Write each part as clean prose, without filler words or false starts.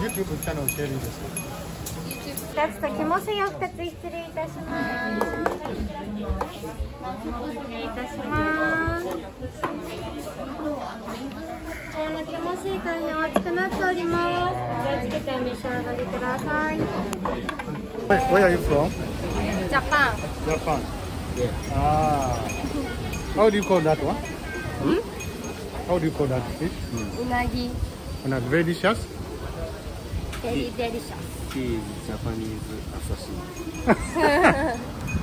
YouTube チャンネルシェリーです。 2つとキモスよ2つ失礼いたします。失礼いたします。キモス大変お熱くなっております。気をつけてお召し上がりください。 Where are you from? Japan. Japan. Ah. How do you call that one? How do you call that fish? Unagi. Unagi. Very delicious? Very delicious. She is Japanese assassin.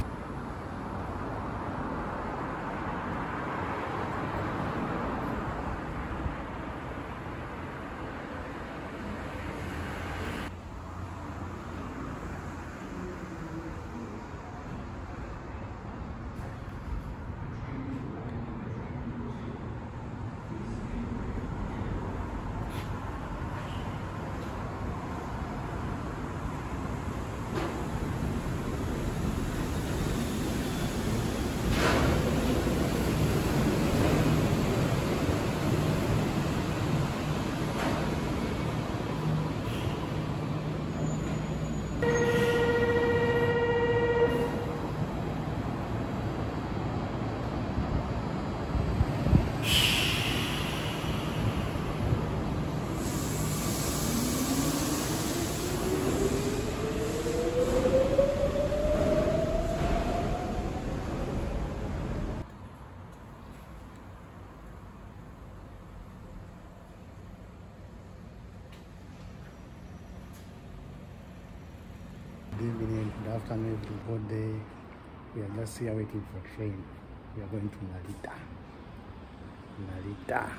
Good evening, good afternoon, everybody. We are just here waiting for train. We are going to Narita. Narita.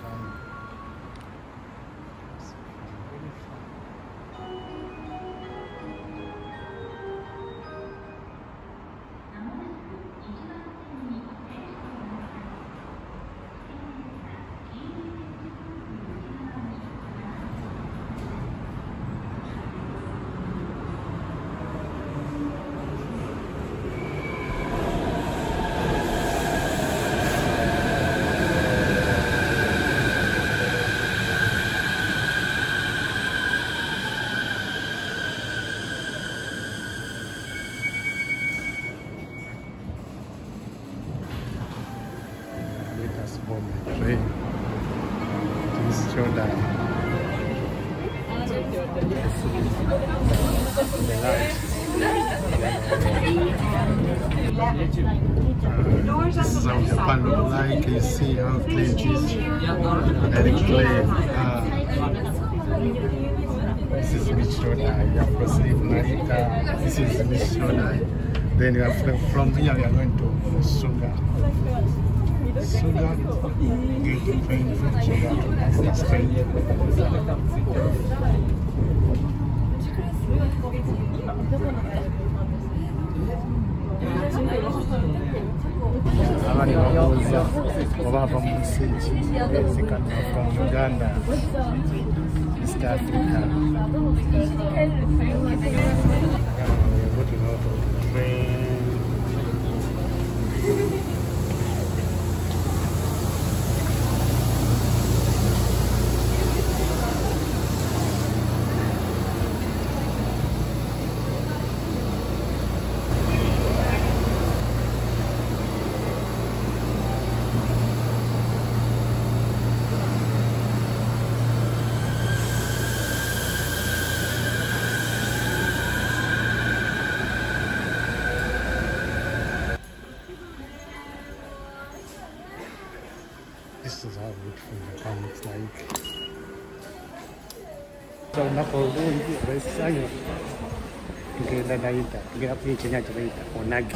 Train. Please show that the lights. This is how Japan looks like. You see how clean it is. Very clean. This is Beach Road. You have proceeded Narita. This is Beach Road. Then you have from here we are going to Suga. Suga, get the train from Suga to next train. Abandi babuuza oba bava mu nsi ki ezikana from Uganda, East Africa. Looking out of the train. This is how beautiful Japan looks like. So unaporudi Vesayo, tugenda Narita, tugenda kuri Kenya tunaita Unagi.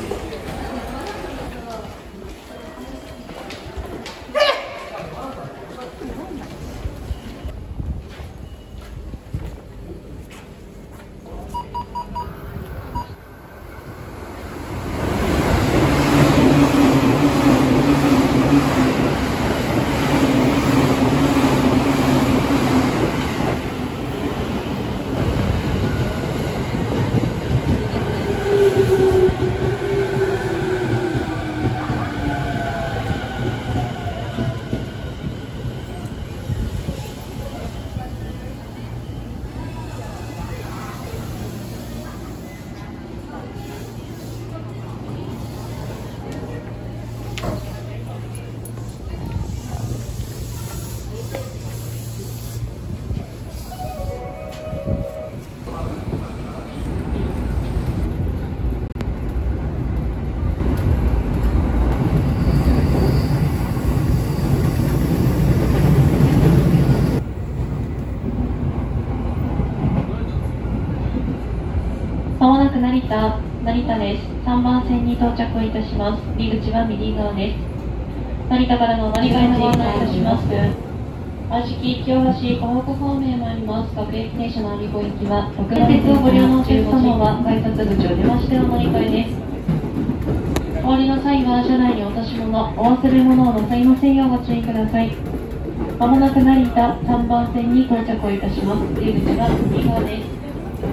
まもなく成田です。3番線に到着いたします。入り口は右側です。成田からの乗り換えのご案内いたします。安食清橋湖北方面へ参ります各駅停車の有子行きは特番鉄をご利用のお客様は改札口を出ましてお乗り換えです。お降りの際は車内に落とし物、お忘れ物をなさいませんようご注意ください。まもなく成田3番線に到着をいたします。入り口は右側です。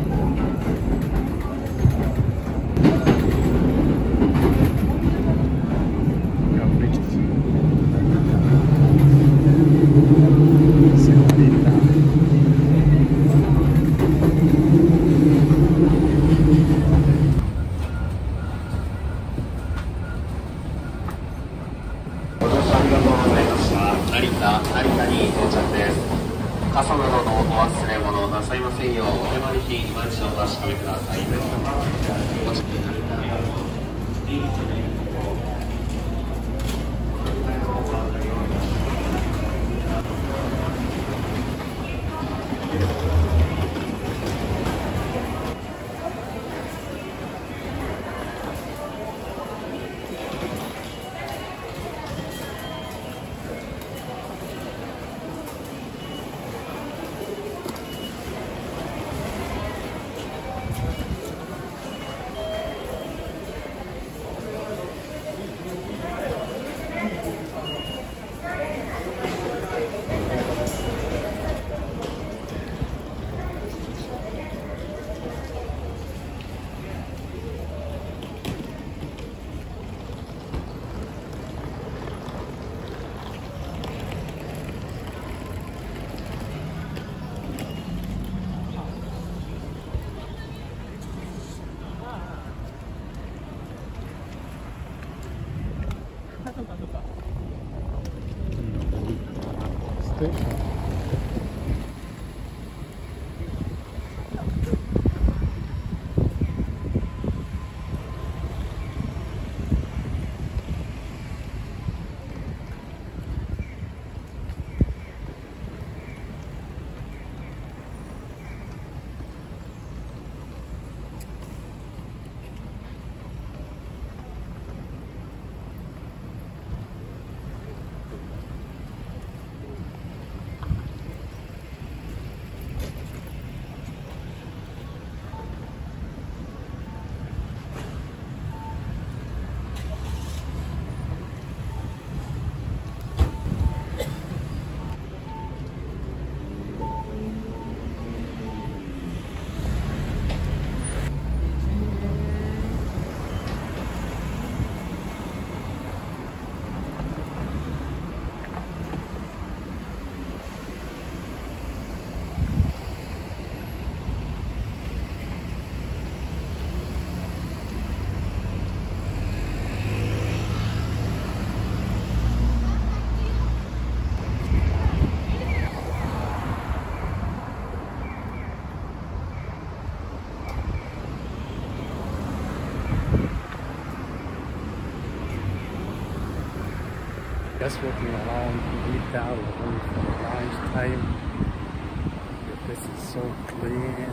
成田に到着です。傘などのお忘れ物なさいませんよう、お手前に今一度お確かめください。 Just walking around Narita, we're going for lunch time. The place is so clean.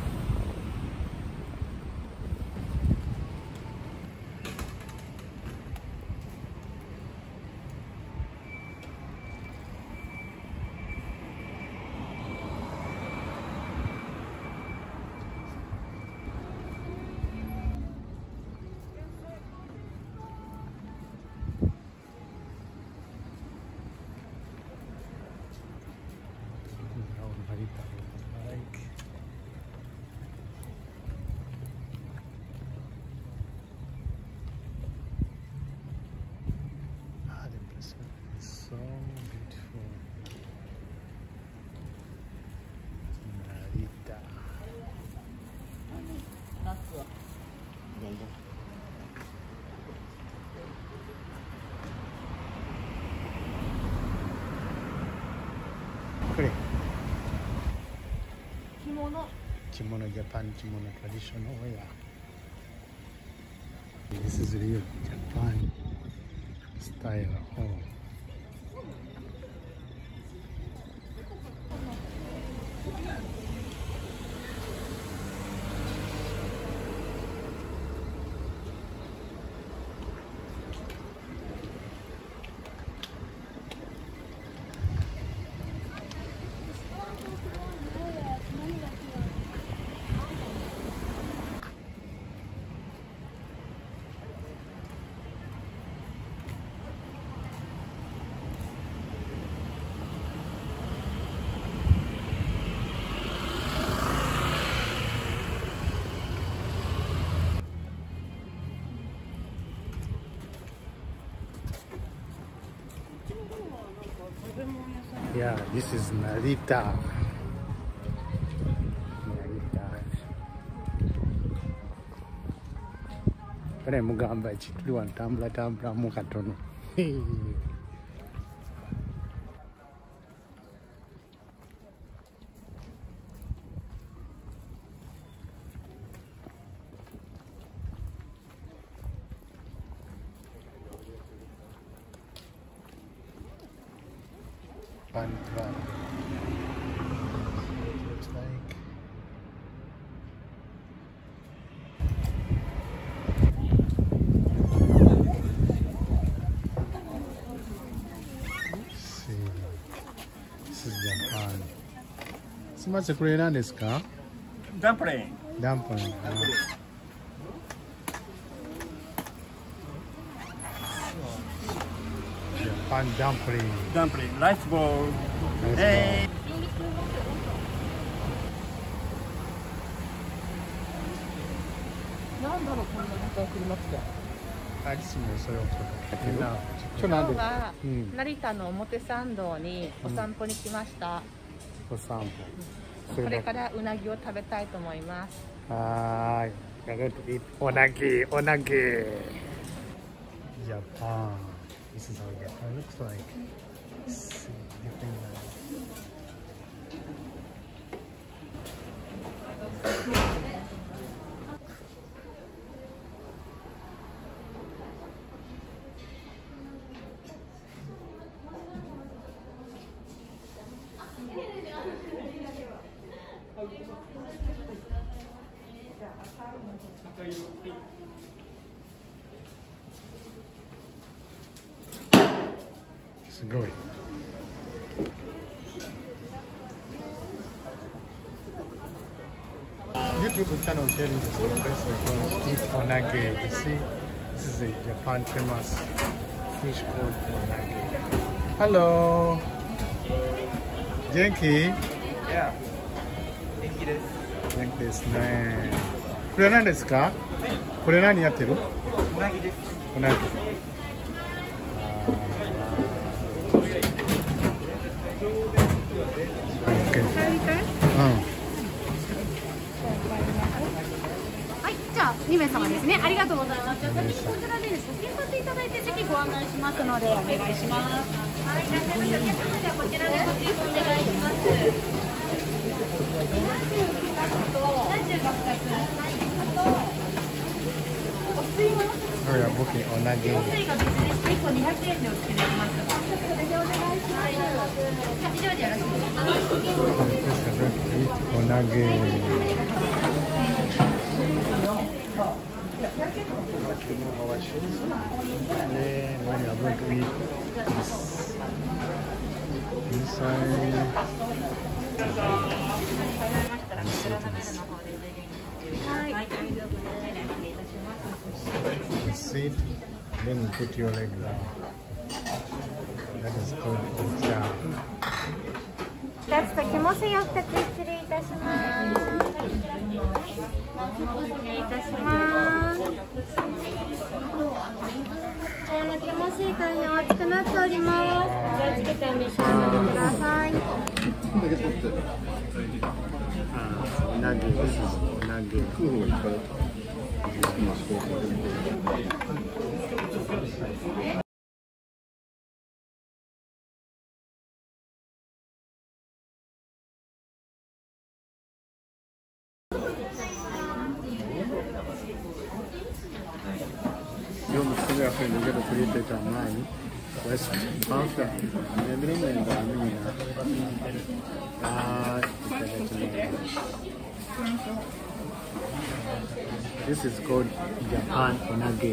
So beautiful. Narita. これ着物ジャパン着物トラディショナルウェア。This is real Japan style. Oh. This is Narita. Kare mugamba ekituli ntambula mu katono. Fun club. Looks like. This is Japan. すみません、これ何ですか？ ダンプリン。 ダンプリン。Japan dumpling. ダンプリン。ライスボール。 なんだろう、こんな時間車来た。 あ、いつもそれを今日は成田の表参道にお散歩に来ました。 お散歩。 これからうなぎを食べたいと思います。 はい。Going to eat onagi, onagi. Japan. This is how Japan looks like. See, differentすごい。YouTube channel sharing this place called Eat Onage. You see, this is a Japan famous fish called Onage. Hello. 元気？ Yeah. 元気です。 元気ですね。これは何ですか？これ何やってる？ うなぎです。 うなぎ。 はい、じゃあ2名様ですね。ありがとうございます。じゃあ先にこちらでですね、引っ張っていただいて席ご案内しますのでお願いします。はい、いらっしゃいませお客様ではこちらでご注文お願いします。 これは僕におなぎ。 お水が別に1個200円でお付けできます。それでお願いします。以上でよろしいですか。 おなぎ。Sit, then put your leg down. That is good. Yeah. 2つときますよ。2つ失礼いたします。失礼いたします。気持ちいい大変お熱くなっております。気をつけてお召し上がりください。 うなぎです。うなぎ。Io mi sto aprendo che potete chiamare. Questo basta. Vedremo in bambina. This is called Japan Onage.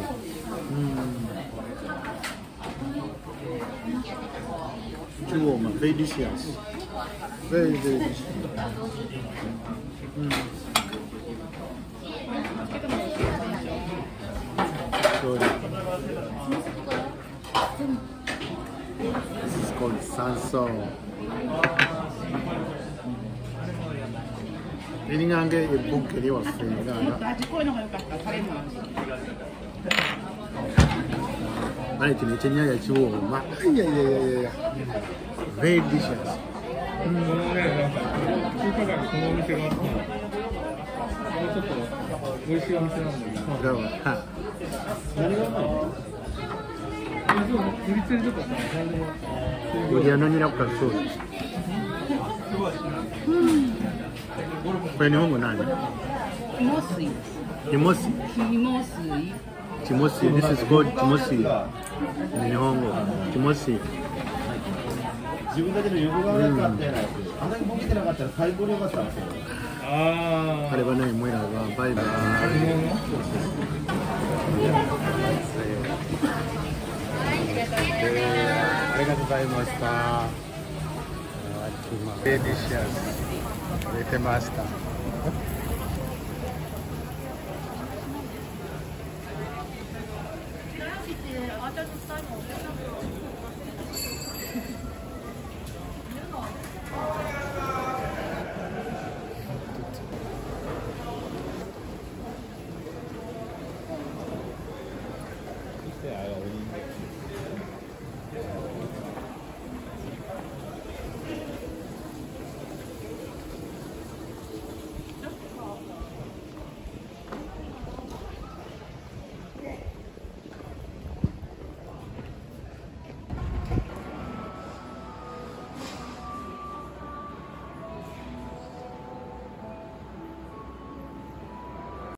Warm, very delicious. Very delicious. This is called sanso. Ini anche il bunker di vostri, 아니, 진짜 진짜 좋아. 막, 야. very delicious. このね、なんか中華街にこのお店があったの。もうちょっと美味しいお店なんだけど。 だから、 何がうまいの？売りつりとかさ、何でも。 Ulianonira kwa sura. Kwa nihongo nani? Kimosi. Kimosi. Kimosi. Kimosi. This is called Kimosi. Nihongo. Kimosi. 自分だけの横側だったんで、あんだけボケてなかったら最高に良かったんですよ。 ああ。 Karibanai mwira wa bye bye. ありがとうございました。デリシャス。出てました。